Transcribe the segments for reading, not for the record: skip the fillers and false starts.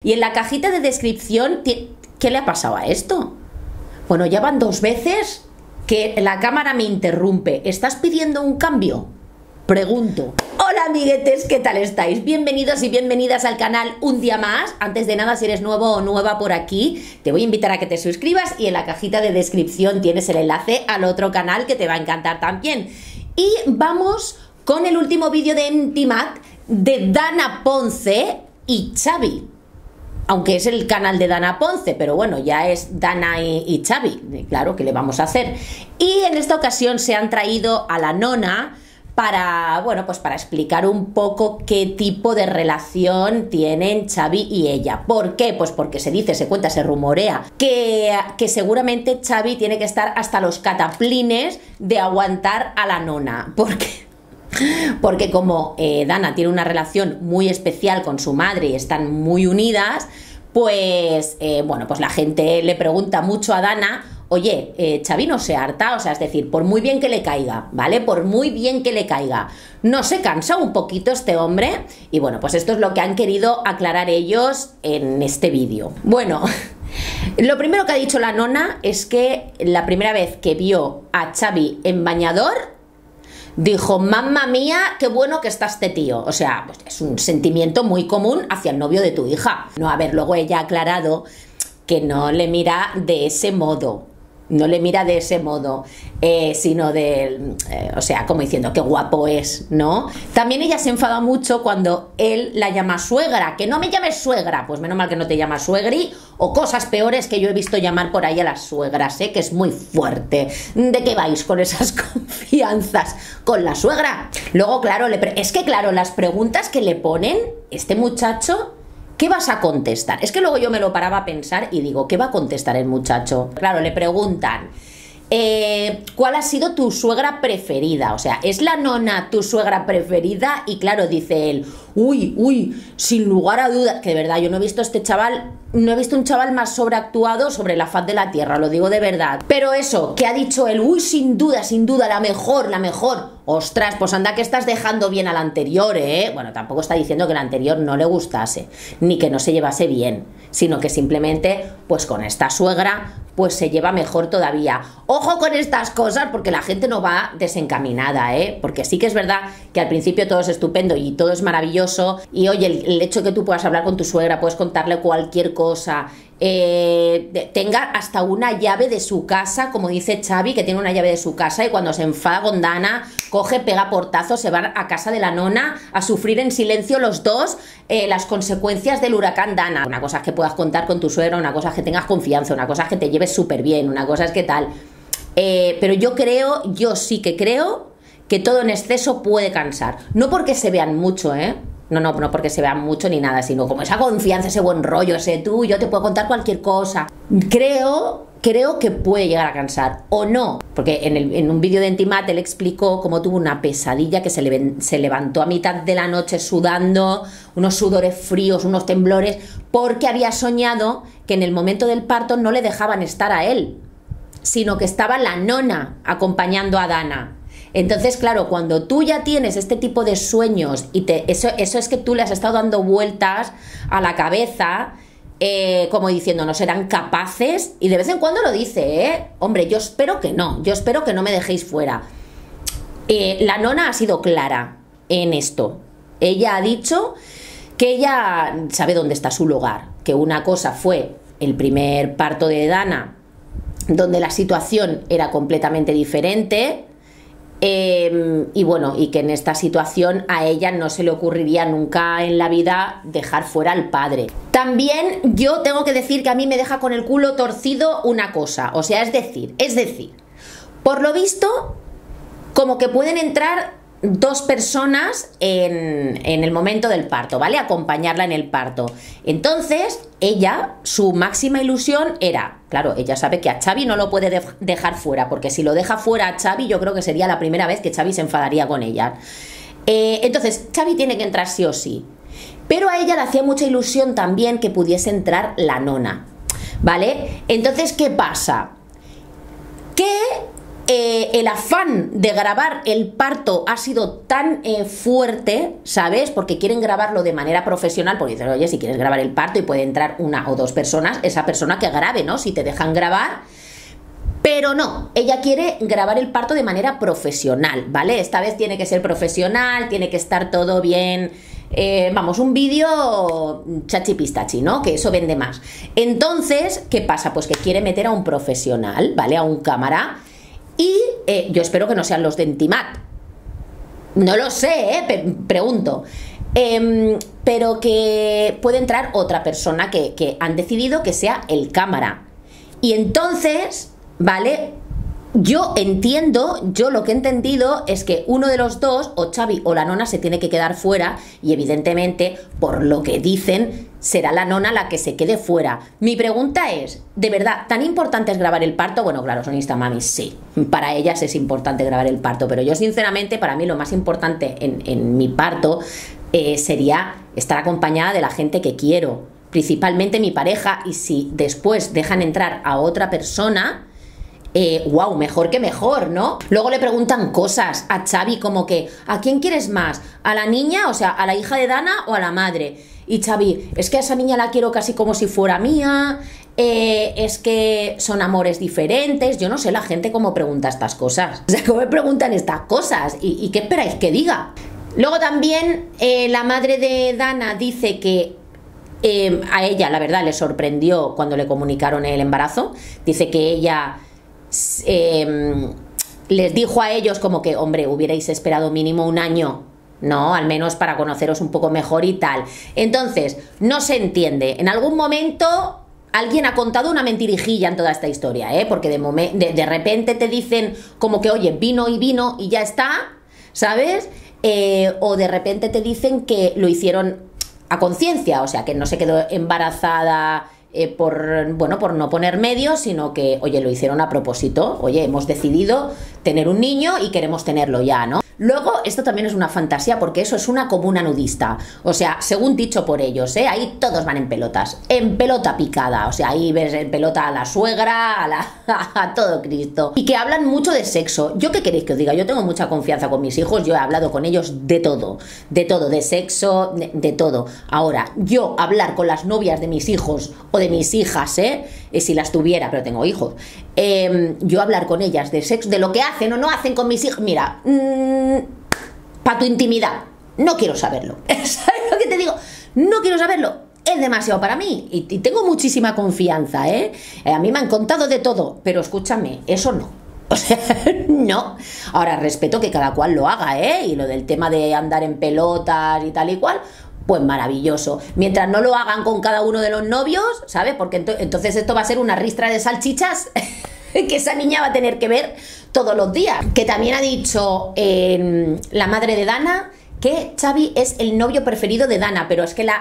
Y en la cajita de descripción, ¿qué le ha pasado a esto? Bueno, ya van 2 veces que la cámara me interrumpe. ¿Estás pidiendo un cambio? Pregunto. Hola amiguetes, ¿qué tal estáis? Bienvenidos y bienvenidas al canal un día más. Antes de nada, si eres nuevo o nueva por aquí, te voy a invitar a que te suscribas y en la cajita de descripción tienes el enlace al otro canal que te va a encantar también. Y vamos con el último vídeo de Intimat de Dana Ponce y Xavi. Aunque es el canal de Dana Ponce, pero bueno, ya es Dana y Xavi, claro, ¿qué le vamos a hacer? Y en esta ocasión se han traído a la nona para, bueno, pues para explicar un poco qué tipo de relación tienen Xavi y ella. ¿Por qué? Pues porque se dice, se cuenta, se rumorea que seguramente Xavi tiene que estar hasta los cataplines de aguantar a la nona. Porque como Dana tiene una relación muy especial con su madre y están muy unidas, pues bueno, pues la gente le pregunta mucho a Dana, oye, Xavi no se harta, o sea, es decir, por muy bien que le caiga, ¿vale? Por muy bien que le caiga, ¿no se cansa un poquito este hombre? Y bueno, pues esto es lo que han querido aclarar ellos en este vídeo. Bueno, lo primero que ha dicho la nona es que la primera vez que vio a Xavi en bañador, dijo, mamma mía, qué bueno que está este tío. O sea, pues es un sentimiento muy común hacia el novio de tu hija. No, a ver, luego ella ha aclarado que no le mira de ese modo. No le mira de ese modo, sino o sea, como diciendo, qué guapo es, ¿no? También ella se enfada mucho cuando él la llama suegra, que no me llames suegra, pues menos mal que no te llamas suegri, o cosas peores que yo he visto llamar por ahí a las suegras, que es muy fuerte. ¿De qué vais con esas confianzas con la suegra? Luego, claro, es que claro, las preguntas que le ponen este muchacho, ¿qué vas a contestar? Es que luego yo me lo paraba a pensar y digo, ¿qué va a contestar el muchacho? Claro, le preguntan, ¿cuál ha sido tu suegra preferida? O sea, ¿es la nona tu suegra preferida? Y claro, dice él, uy, sin lugar a dudas, que de verdad, yo no he visto este chaval, no he visto un chaval más sobreactuado sobre la faz de la tierra, lo digo de verdad. Pero eso, que ha dicho él, sin duda, la mejor. Ostras, pues anda que estás dejando bien al anterior, ¿eh? Bueno, tampoco está diciendo que el anterior no le gustase, ni que no se llevase bien, sino que simplemente, pues con esta suegra, pues se lleva mejor todavía. Ojo con estas cosas, porque la gente no va desencaminada, ¿eh? Porque sí que es verdad que al principio todo es estupendo y todo es maravilloso, y oye, el hecho de que tú puedas hablar con tu suegra, puedes contarle cualquier cosa, tenga hasta una llave de su casa, como dice Xavi, que tiene una llave de su casa, y cuando se enfada con Dana, coge, pega portazos, se van a casa de la nona a sufrir en silencio los dos las consecuencias del huracán Dana. Una cosa es que puedas contar con tu suegra, una cosa es que tengas confianza, una cosa es que te lleves súper bien, una cosa es que tal, pero yo sí que creo que todo en exceso puede cansar, no porque se vean mucho, no porque se vean mucho ni nada, sino como esa confianza, ese buen rollo, ese tú, yo te puedo contar cualquier cosa. Creo que puede llegar a cansar, o no, porque en un vídeo de Intimat él explicó cómo tuvo una pesadilla, que se levantó a mitad de la noche sudando, unos sudores fríos, unos temblores, porque había soñado que en el momento del parto no le dejaban estar a él, sino que estaba la nona acompañando a Dana. Entonces, claro, cuando tú ya tienes este tipo de sueños y eso es que tú le has estado dando vueltas a la cabeza, como diciendo, no serán capaces, y de vez en cuando lo dice, hombre, yo espero que no me dejéis fuera. La nona ha sido clara en esto. Ella ha dicho que ella sabe dónde está su lugar, que una cosa fue el primer parto de Dana, donde la situación era completamente diferente, y bueno, y que en esta situación a ella no se le ocurriría nunca en la vida dejar fuera al padre. También yo tengo que decir que a mí me deja con el culo torcido una cosa, o sea, es decir, por lo visto, como que pueden entrar 2 personas en el momento del parto, ¿vale? Acompañarla en el parto. Entonces, ella, su máxima ilusión era, claro, ella sabe que a Xavi no lo puede dejar fuera, porque si lo deja fuera a Xavi, yo creo que sería la primera vez que Xavi se enfadaría con ella. Entonces, Xavi tiene que entrar sí o sí. Pero a ella le hacía mucha ilusión también que pudiese entrar la nona, ¿vale? Entonces, ¿qué pasa? Que el afán de grabar el parto ha sido tan fuerte, ¿sabes? Porque quieren grabarlo de manera profesional, porque dicen, oye, si quieres grabar el parto y puede entrar una o dos personas, esa persona que grabe, ¿no? Si te dejan grabar. Pero no, ella quiere grabar el parto de manera profesional, ¿vale? Esta vez tiene que ser profesional, tiene que estar todo bien, vamos, un vídeo chachi pistachi, ¿no? Que eso vende más. Entonces, ¿qué pasa? Pues que quiere meter a un profesional, ¿vale? A un cámara. Y yo espero que no sean los de Intimat. No lo sé, pregunto. Pero que puede entrar otra persona que han decidido que sea el cámara. Y entonces, ¿vale? Yo lo que he entendido es que uno de los dos, o Xavi o la nona, se tiene que quedar fuera y evidentemente, por lo que dicen, será la nona la que se quede fuera. Mi pregunta es, ¿de verdad tan importante es grabar el parto? Bueno, claro, son Instamamis, sí, para ellas es importante grabar el parto, pero yo sinceramente, para mí lo más importante en mi parto sería estar acompañada de la gente que quiero, principalmente mi pareja, y si después dejan entrar a otra persona... wow, mejor que mejor, ¿no? Luego le preguntan cosas a Xavi como que ¿a quién quieres más? ¿A la niña? O sea, ¿a la hija de Dana o a la madre? Y Xavi, es que a esa niña la quiero casi como si fuera mía, es que son amores diferentes. Yo no sé la gente cómo pregunta estas cosas. O sea, ¿cómo me preguntan estas cosas? ¿Y qué esperáis que diga? Luego también la madre de Dana dice que a ella, la verdad, le sorprendió cuando le comunicaron el embarazo. Dice que ella... les dijo a ellos como que, hombre, hubierais esperado mínimo un año, ¿no? Al menos para conoceros un poco mejor y tal. Entonces, no se entiende. En algún momento alguien ha contado una mentirijilla en toda esta historia, ¿eh? Porque de repente te dicen como que, oye, vino y ya está, ¿sabes? O de repente te dicen que lo hicieron a conciencia, o sea, que no se quedó embarazada... por no poner medios, sino que, oye, lo hicieron a propósito. Oye, hemos decidido tener un niño y queremos tenerlo ya, ¿no? Luego, esto también es una fantasía porque eso es una comuna nudista. O sea, según dicho por ellos, ahí todos van en pelotas. En pelota picada. O sea, ahí ves en pelota a la suegra, a todo Cristo. Y que hablan mucho de sexo. ¿Yo qué queréis que os diga? Yo tengo mucha confianza con mis hijos. Yo he hablado con ellos de todo. De todo, de sexo, de todo. Ahora, yo hablar con las novias de mis hijos o de mis hijas, si las tuviera, pero tengo hijos, yo hablar con ellas de sexo, de lo que hacen o no hacen con mis hijos, mira, para tu intimidad, no quiero saberlo. ¿Sabes lo que te digo? No quiero saberlo. Es demasiado para mí y tengo muchísima confianza, a mí me han contado de todo, pero escúchame, eso no. O sea, no. Ahora, respeto que cada cual lo haga, y lo del tema de andar en pelotas y tal y cual, pues maravilloso. Mientras no lo hagan con cada uno de los novios, ¿sabes? Porque entonces esto va a ser una ristra de salchichas que esa niña va a tener que ver todos los días. Que también ha dicho la madre de Dana que Xavi es el novio preferido de Dana, pero es que la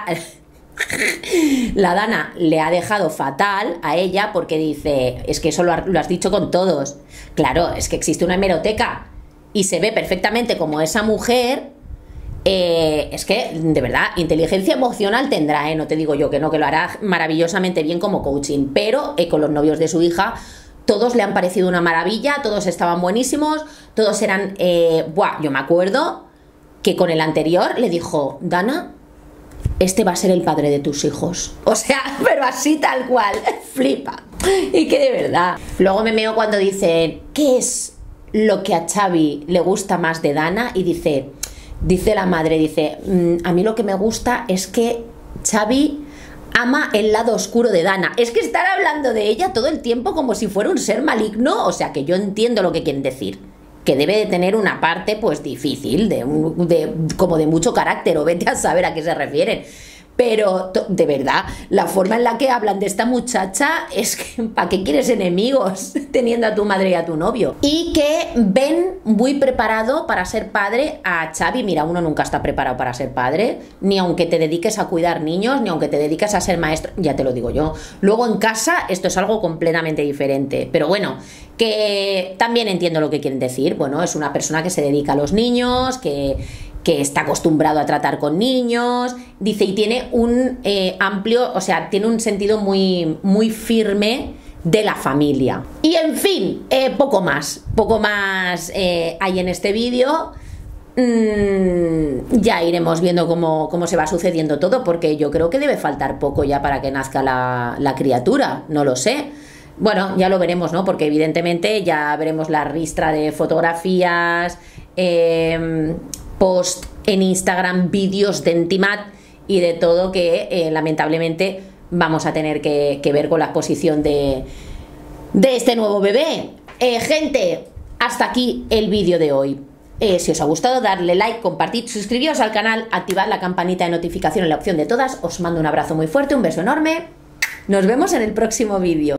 Dana le ha dejado fatal a ella porque dice, es que eso lo has dicho con todos. Claro, es que existe una hemeroteca y se ve perfectamente como esa mujer... es que, de verdad, inteligencia emocional tendrá, no te digo yo que no, que lo hará maravillosamente bien como coaching, pero con los novios de su hija, todos le han parecido una maravilla, todos estaban buenísimos, todos eran, yo me acuerdo que con el anterior le dijo, Dana, este va a ser el padre de tus hijos. O sea, pero así tal cual, flipa. Y que de verdad. Luego me meo cuando dicen, ¿qué es lo que a Xavi le gusta más de Dana? Y dice la madre, a mí lo que me gusta es que Xavi ama el lado oscuro de Dana. Es que están hablando de ella todo el tiempo como si fuera un ser maligno. O sea, que yo entiendo lo que quieren decir, que debe de tener una parte pues difícil, como de mucho carácter, o vete a saber a qué se refieren. Pero, de verdad, la forma en la que hablan de esta muchacha es que ¿para qué quieres enemigos teniendo a tu madre y a tu novio? Y que ven muy preparado para ser padre a Xavi. Mira, uno nunca está preparado para ser padre, ni aunque te dediques a cuidar niños, ni aunque te dediques a ser maestro, ya te lo digo yo. Luego en casa esto es algo completamente diferente. Pero bueno, que también entiendo lo que quieren decir. Bueno, es una persona que se dedica a los niños, que está acostumbrado a tratar con niños, dice, y tiene un amplio, o sea, tiene un sentido muy, muy firme de la familia. Y en fin, poco más hay en este vídeo. Ya iremos viendo cómo se va sucediendo todo, porque yo creo que debe faltar poco ya para que nazca la criatura, no lo sé. Bueno, ya lo veremos, ¿no? Porque evidentemente ya veremos la ristra de fotografías, post en Instagram, vídeos de Intimat y de todo que lamentablemente vamos a tener que ver con la exposición de este nuevo bebé. Gente, hasta aquí el vídeo de hoy. Si os ha gustado, darle like, compartid, suscribiros al canal, activad la campanita de notificación en la opción de todas. Os mando un abrazo muy fuerte, un beso enorme. Nos vemos en el próximo vídeo.